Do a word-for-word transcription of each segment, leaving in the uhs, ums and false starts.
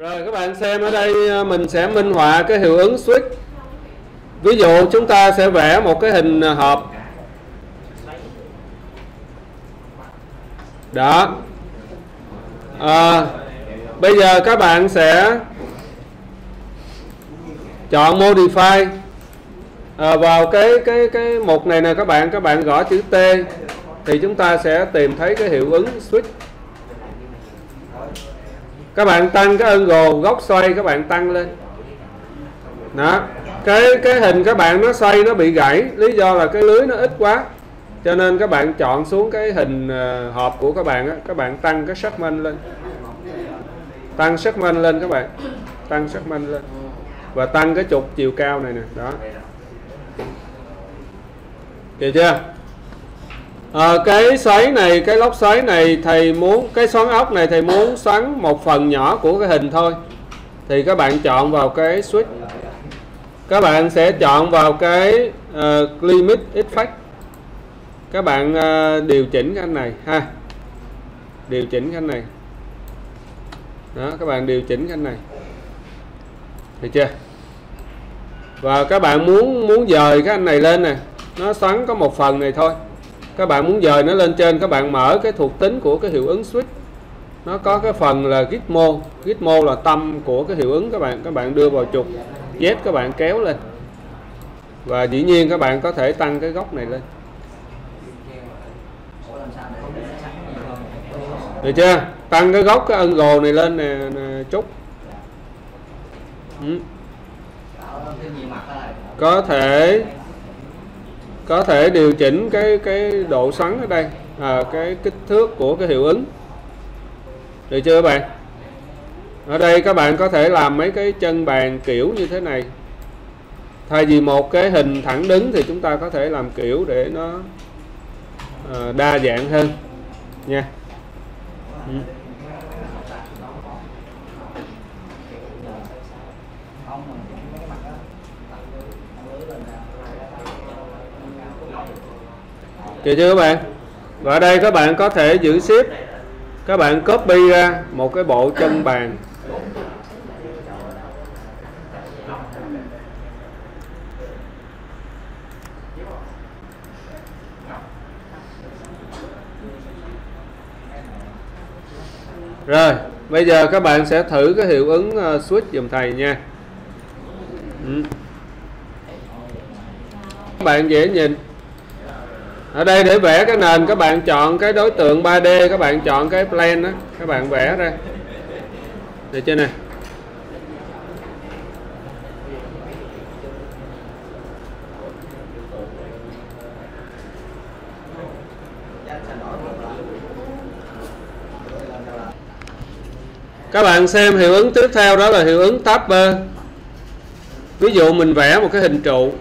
Rồi các bạn xem ở đây mình sẽ minh họa cái hiệu ứng switch. Ví dụ chúng ta sẽ vẽ một cái hình hộp. Đó. À, bây giờ các bạn sẽ chọn modify. À, vào cái cái cái mục này nè các bạn, các bạn gõ chữ T thì chúng ta sẽ tìm thấy cái hiệu ứng switch. Các bạn tăng cái angle góc xoay, các bạn tăng lên. Đó. Cái cái hình các bạn nó xoay nó bị gãy, lý do là cái lưới nó ít quá. Cho nên các bạn chọn xuống cái hình hộp của các bạn á, các bạn tăng cái segment lên. Tăng segment lên các bạn. Tăng segment lên. Và tăng cái trục chiều cao này nè, đó. Được chưa? À, cái xoáy này, cái lốc xoáy này thầy muốn, cái xoắn ốc này thầy muốn xoắn một phần nhỏ của cái hình thôi, thì các bạn chọn vào cái switch. Các bạn sẽ chọn vào cái uh, limit effect. Các bạn uh, điều chỉnh cái này ha, điều chỉnh cái này. Đó, các bạn điều chỉnh cái này, được chưa? Và các bạn muốn muốn dời cái anh này lên nè, nó xoắn có một phần này thôi. Các bạn muốn dời nó lên trên, các bạn mở cái thuộc tính của cái hiệu ứng switch. Nó có cái phần là gizmo. Gizmo là tâm của cái hiệu ứng các bạn. Các bạn đưa vào trục Z, các bạn kéo lên. Và dĩ nhiên các bạn có thể tăng cái góc này lên. Được chưa? Tăng cái góc cái angle này lên nè, nè chút. Ừ. Có thể có thể điều chỉnh cái cái độ xoắn ở đây, à, cái kích thước của cái hiệu ứng. Được chưa các bạn? Ở đây các bạn có thể làm mấy cái chân bàn kiểu như thế này. Thay vì một cái hình thẳng đứng thì chúng ta có thể làm kiểu để nó à, đa dạng hơn nha. Ừ. Được chưa các bạn? Và ở đây các bạn có thể giữ ship, các bạn copy ra một cái bộ chân bàn. Rồi, bây giờ các bạn sẽ thử cái hiệu ứng uh, switch giùm thầy nha. Ừ. Các bạn dễ nhìn. Ở đây để vẽ cái nền các bạn chọn cái đối tượng ba D, các bạn chọn cái plane đó, các bạn vẽ ra. Được chưa nè? Các bạn xem hiệu ứng tiếp theo đó là hiệu ứng tapper. Ví dụ mình vẽ một cái hình trụ,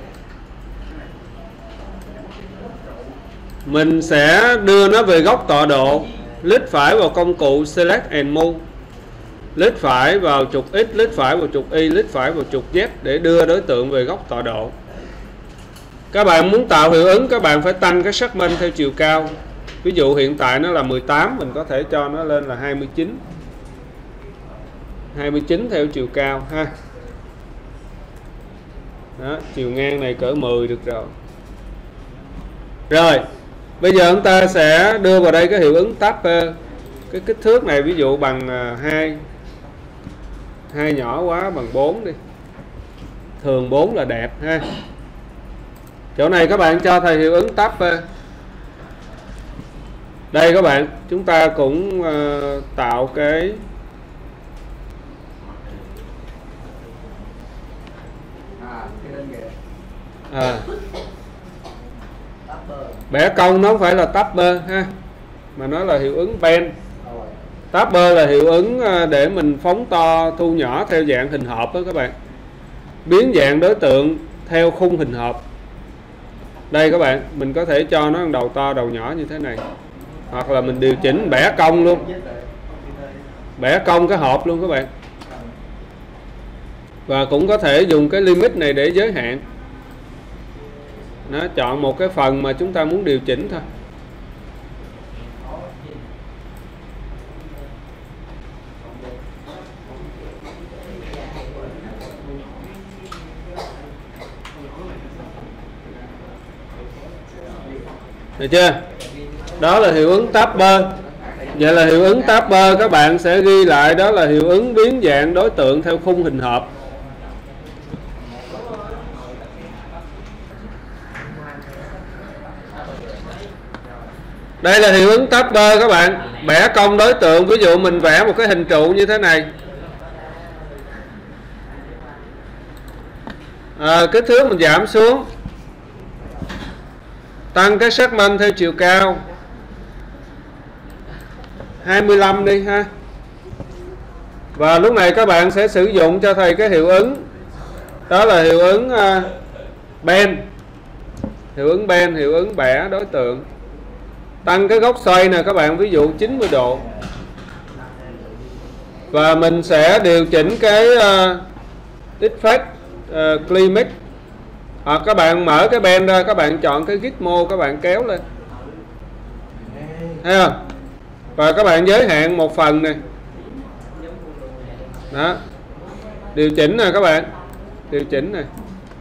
mình sẽ đưa nó về góc tọa độ, click phải vào công cụ Select and Move, click phải vào trục X, click phải vào trục Y, click phải vào trục Z để đưa đối tượng về góc tọa độ. Các bạn muốn tạo hiệu ứng, các bạn phải tăng cái segment theo chiều cao. Ví dụ hiện tại nó là mười tám, mình có thể cho nó lên là hai mươi chín. hai mươi chín theo chiều cao ha. Đó, chiều ngang này cỡ mười được rồi. Rồi, bây giờ chúng ta sẽ đưa vào đây cái hiệu ứng tapper. Cái kích thước này ví dụ bằng hai. hai nhỏ quá bằng bốn đi. Thường bốn là đẹp ha. Chỗ này các bạn cho thầy hiệu ứng tapper. Đây các bạn, chúng ta cũng uh, tạo cái à, bẻ cong nó không phải là tapper ha, mà nó là hiệu ứng bend. Tapper là hiệu ứng để mình phóng to thu nhỏ theo dạng hình hộp đó các bạn, biến dạng đối tượng theo khung hình hộp. Đây các bạn, mình có thể cho nó đầu to đầu nhỏ như thế này, hoặc là mình điều chỉnh bẻ cong luôn, bẻ cong cái hộp luôn các bạn. Và cũng có thể dùng cái limit này để giới hạn. Nó chọn một cái phần mà chúng ta muốn điều chỉnh thôi. được chưa? Đó là hiệu ứng Tapper. Vậy là hiệu ứng Tapper các bạn sẽ ghi lại đó là hiệu ứng biến dạng đối tượng theo khung hình hộp. Đây là hiệu ứng Tapper các bạn. Bẻ cong đối tượng, ví dụ mình vẽ một cái hình trụ như thế này. À, kích thước mình giảm xuống, tăng cái segment theo chiều cao hai mươi lăm đi ha. Và lúc này các bạn sẽ sử dụng cho thầy cái hiệu ứng, đó là hiệu ứng uh, bend. Hiệu ứng bend, hiệu ứng bẻ đối tượng. Tăng cái góc xoay nè các bạn, ví dụ chín mươi độ. Và mình sẽ điều chỉnh cái uh, effect uh, climax. Hoặc các bạn mở cái bend ra, các bạn chọn cái gizmo, các bạn kéo lên. Thấy không? Và các bạn giới hạn một phần này. Đó. Điều chỉnh nè các bạn. Điều chỉnh nè.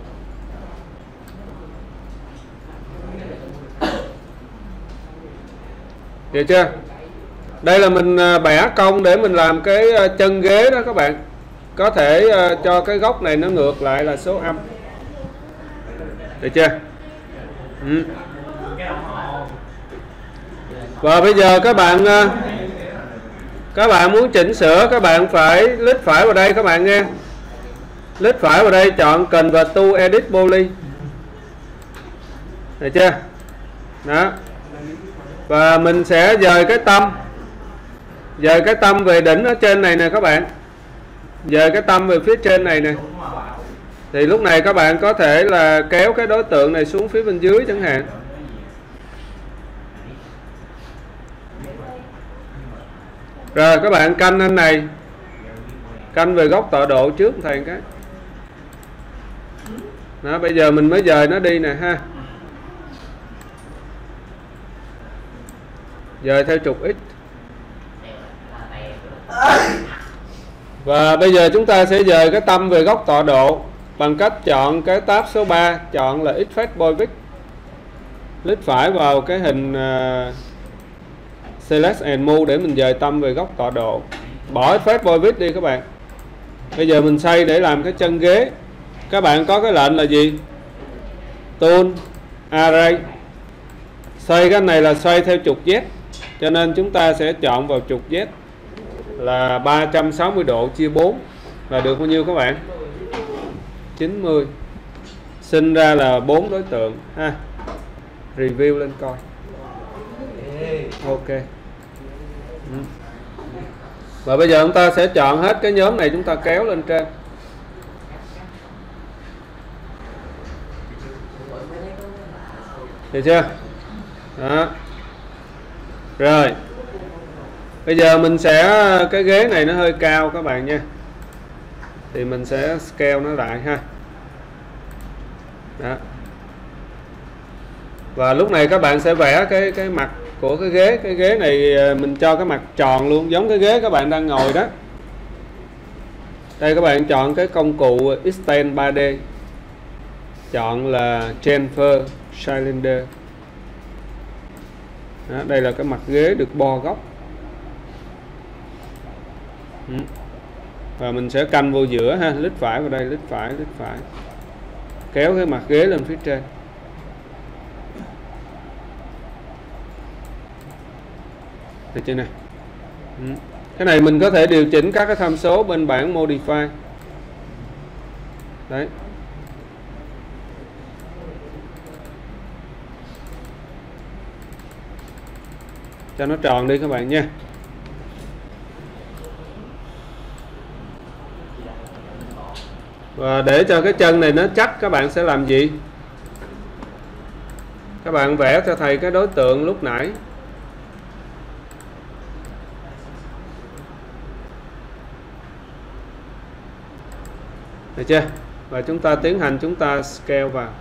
Được chưa? Đây là mình bẻ cong để mình làm cái chân ghế đó các bạn. Có thể cho cái góc này nó ngược lại là số âm. Được chưa? Ừ. Và bây giờ các bạn các bạn muốn chỉnh sửa, các bạn phải click phải vào đây các bạn nghe. Click phải vào đây, chọn Convert to Edit Poly. Được chưa? Đó. Và mình sẽ dời cái tâm. Dời cái tâm về đỉnh ở trên này nè các bạn. Dời cái tâm về phía trên này nè. Thì lúc này các bạn có thể là kéo cái đối tượng này xuống phía bên dưới chẳng hạn. Rồi các bạn canh anh này. Canh về góc tọa độ trước thầy cái. Đó, bây giờ mình mới dời nó đi nè ha. Dời theo trục X. Và bây giờ chúng ta sẽ dời cái tâm về góc tọa độ bằng cách chọn cái tab số ba, chọn là Effect Bovic. Click phải vào cái hình uh, Select and Move để mình dời tâm về góc tọa độ. Bỏ Effect Bovic đi các bạn. Bây giờ mình xoay để làm cái chân ghế. Các bạn có cái lệnh là gì? Tool Array. Xoay cái này là xoay theo trục Z, cho nên chúng ta sẽ chọn vào trục Z là ba trăm sáu mươi độ chia bốn là được bao nhiêu các bạn? chín mươi. Sinh ra là bốn đối tượng ha. Review lên coi. Ok. Và bây giờ chúng ta sẽ chọn hết cái nhóm này, chúng ta kéo lên trên. Được chưa? Đó. Rồi. Bây giờ mình sẽ, cái ghế này nó hơi cao các bạn nha. Thì mình sẽ scale nó lại ha. Đó. Và lúc này các bạn sẽ vẽ cái cái mặt của cái ghế. Cái ghế này mình cho cái mặt tròn luôn, giống cái ghế các bạn đang ngồi đó. Đây các bạn chọn cái công cụ Extend ba D. Chọn là Chamfer Cylinder. Đó, đây là cái mặt ghế được bo góc. Ừ. Và mình sẽ canh vô giữa ha, lít phải vào đây, lít phải, lít phải. Kéo cái mặt ghế lên phía trên. Được chưa này? Ừ. Cái này mình có thể điều chỉnh các cái tham số bên bảng Modify. Đấy. Cho nó tròn đi các bạn nha. Và để cho cái chân này nó chắc, các bạn sẽ làm gì? Các bạn vẽ cho thầy cái đối tượng lúc nãy. Được chưa? Và chúng ta tiến hành chúng ta scale vào.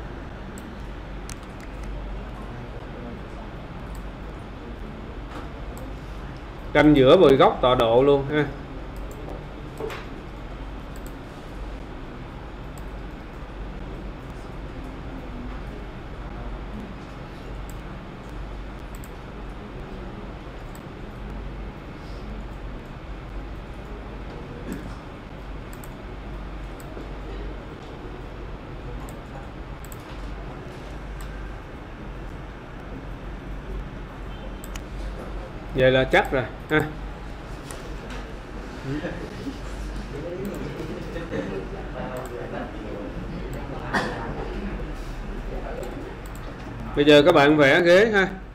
Canh giữa bồi góc tọa độ luôn ha. Vậy là chắc rồi ha. Bây giờ các bạn vẽ ghế ha.